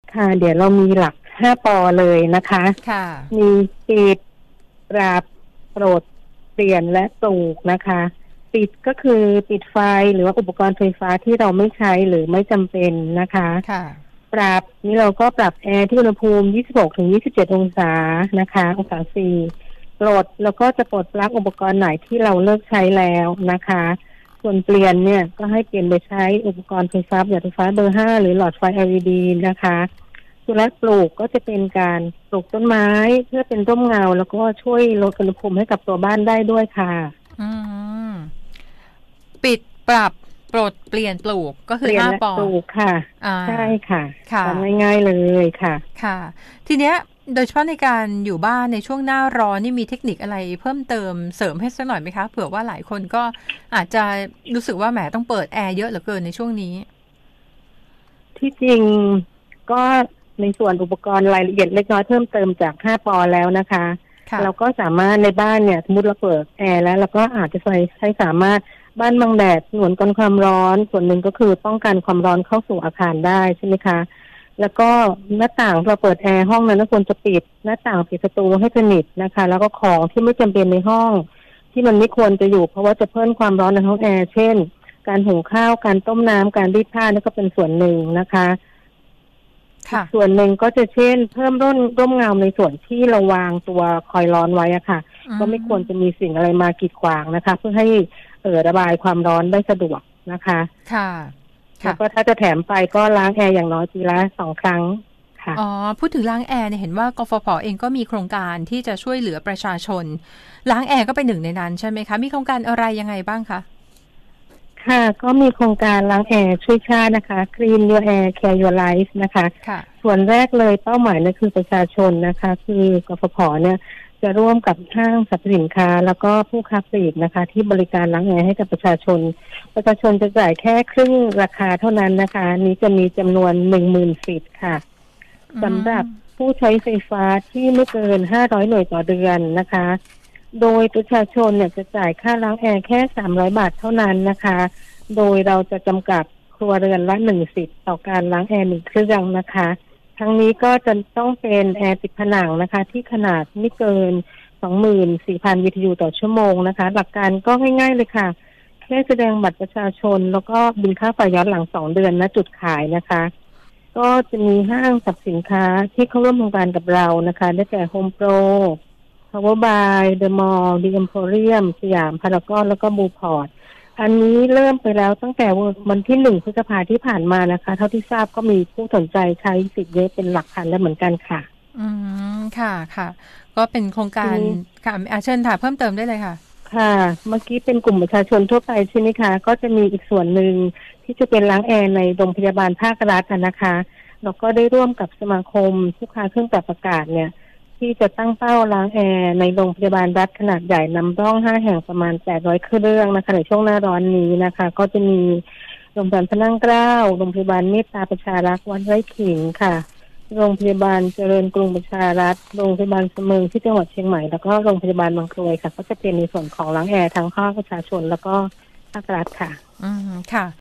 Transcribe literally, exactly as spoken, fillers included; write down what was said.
ค่ะเดี๋ยวเรามีหลักห้าปอเลยนะคะค่ะมีปิดปรับโปรดเปลี่ยนและปลูกนะคะปิดก็คือปิดไฟหรือว่าอุปกรณ์ไฟฟ้าที่เราไม่ใช้หรือไม่จำเป็นนะคะค่ะปรับนี่เราก็ปรับแอร์ที่อุณหภูมิยี่สิบหกถึงยี่สิบเจ็ดองศานะคะองศาสี่ปลดแล้วก็จะปลดปลั๊กอุปกรณ์ไหนที่เราเลิกใช้แล้วนะคะส่วนเปลี่ยนเนี่ยก็ให้เปลี่ยนไปใช้อุปกรณ์ไฟฟ้าประหยัดไฟฟ้าเบอร์ห้าหรือหลอดไฟ แอล อี ดี นะคะส่วนและปลูกก็จะเป็นการปลูกต้นไม้เพื่อเป็นร่มเงาแล้วก็ช่วยลดอุณหภูมิให้กับตัวบ้านได้ด้วยค่ะอืมปิดปรับปลดเปลี่ยนปลูกก็คือห้าปอปลูกค่ะใช่ค่ะค่ะทำง่ายๆเลยค่ะค่ะทีเนี้ยโดยเฉพาะในการอยู่บ้านในช่วงหน้าร้อนนี่มีเทคนิคอะไรเพิ่มเติมเสริมให้สักหน่อยไหมคะเผื่อว่าหลายคนก็อาจจะรู้สึกว่าแหมต้องเปิดแอร์เยอะเหลือเกินในช่วงนี้ที่จริงก็ในส่วนอุปกรณ์รายละเอียดเล็กน้อยเพิ่มเติมจากห้าปอแล้วนะคะเราก็สามารถในบ้านเนี่ยสมมติเราเปิดแอร์แล้วเราก็อาจจะใช้ใช้สามารถบ้านบังแดดหนวนกันความร้อนส่วนหนึ่งก็คือป้องกันความร้อนเข้าสู่อาคารได้ใช่ไหมคะแล้วก็หน้าต่างเราเปิดแอร์ห้องนั้นควรจะปิดหน้าต่างปิดประตูให้สนิทนะคะแล้วก็ของที่ไม่จำเป็นในห้องที่มันไม่ควรจะอยู่เพราะว่าจะเพิ่มความร้อนในห้องแอร์เช่นการหุงข้าวการต้มน้ำการรีดผ้านี่ก็เป็นส่วนหนึ่งนะคะส่วนหนึ่งก็จะเช่นเพิ่มร่มร่มเงาในส่วนที่เราวางตัวคอยร้อนไว้อะค่ะก็ไม่ควรจะมีสิ่งอะไรมากีดขวางนะคะเพื่อให้เอ่อระบายความร้อนได้สะดวกนะคะค่ะแล้วก็ถ้าจะแถมไปก็ล้างแอร์อย่างน้อยปีละสองครั้งค่ะอ๋อพูดถึงล้างแอร์เนี่ยเห็นว่ากฟผ.เองก็มีโครงการที่จะช่วยเหลือประชาชนล้างแอร์ก็เป็นหนึ่งในนั้นใช่ไหมคะมีโครงการอะไรยังไงบ้างคะค่ะก็มีโครงการล้างแอร์ช่วยชาตินะคะ Clean Your Air Care Your Life นะคะส่วนแรกเลยเป้าหมายนั่นคือประชาชนนะคะคือกฟผ.เนี่ยจะร่วมกับห้างสรรพสินค้าแล้วก็ผู้ค้าปลีกนะคะที่บริการล้างแอร์ให้กับประชาชนประชาชนจะจ่ายแค่ครึ่งราคาเท่านั้นนะคะนี้จะมีจำนวน หนึ่งหมื่น สิทธิ์ค่ะสำหรับผู้ใช้ไฟฟ้าที่ไม่เกินห้าร้อยหน่วยต่อเดือนนะคะโดยประชาชนเนี่ยจะจ่ายค่าล้างแอร์แค่สามร้อยบาทเท่านั้นนะคะโดยเราจะจำกัดครัวเรือนละหนึ่งสิทธิ์ต่อการล้างแอร์หนึ่งเครื่องนะคะทั้งนี้ก็จะต้องเป็นแอร์ติดผนังนะคะที่ขนาดไม่เกิน สองหมื่นสี่พัน บี ที ยู ต่อชั่วโมงนะคะหลักการก็ง่ายๆเลยค่ะแค่แสดงบัตรประชาชนแล้วก็บินค่าไฟย้อนหลังสองเดือนณจุดขายนะคะก็จะมีห้างสรรพสินค้าที่เข้าร่วมโครงการกับเรานะคะได้แก่ Home Pro Power by The Mall The Emporium สยามพารากอนแล้วก็บูพอร์ตอันนี้เริ่มไปแล้วตั้งแต่วันที่หนึ่งพฤษภาที่ผ่านมานะคะเท่าที่ทราบก็มีผู้สนใจใช้สิทธิ์เยอะเป็นหลักพันแล้วเหมือนกันค่ะอืมค่ะค่ะก็เป็นโครงการค่ะอาเชิญค่ะเพิ่มเติมได้เลยค่ะค่ะเมื่อกี้เป็นกลุ่มประชาชนทั่วไปใช่ไหมคะก็จะมีอีกส่วนหนึ่งที่จะเป็นล้างแอร์ในโรงพยาบาลภาครัฐนะคะแล้วก็ได้ร่วมกับสมาคมผู้ค้าเครื่องปรับอากาศเนี่ยที่จะตั้งเป้าล้างแอร์ในโรงพยาบาลรัฐขนาดใหญ่นำร่องห้าแห่งประมาณแปดร้อยเครื่องนะคะในช่วงหน้าร้อนนี้นะคะก็จะมีโรงพยาบาลพระนั่งเกล้าโรงพยาบาลเมตตาประชารักษ์วัดไร่ขิงค่ะโรงพยาบาลเจริญกรุงประชารัฐโรงพยาบาลเสมิงที่จังหวัดเชียงใหม่แล้วก็โรงพยาบาลบางกรวยค่ะก็จะเป็นในส่วนของล้างแอร์ทั้งภาคประชาชนแล้วก็ภาครัฐค่ะอืมค่ะ